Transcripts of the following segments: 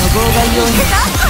妨害要因。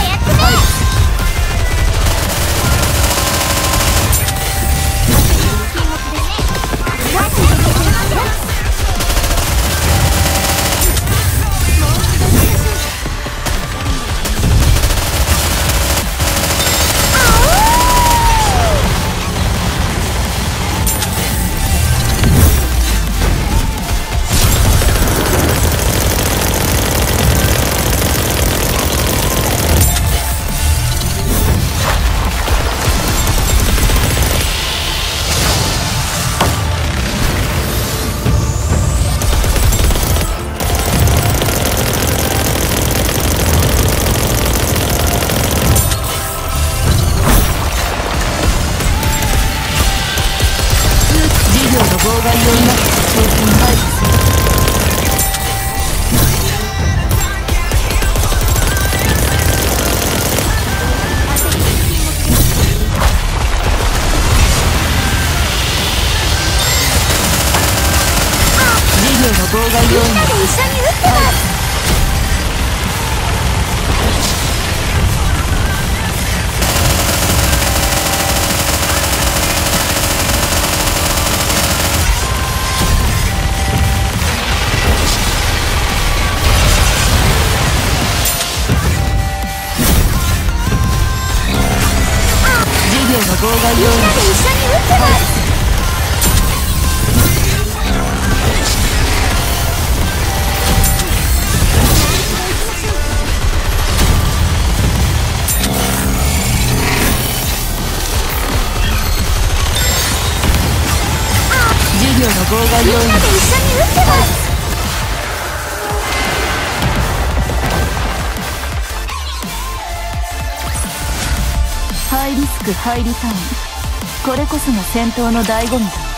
妨害用になって賞金配布する。事業の妨害用になって一緒に打ってます。妨害用になって一緒に打ってます。授業の妨害用になって一緒に打ってます。ハイリスクハイリターン、これこそが戦闘の醍醐味だ。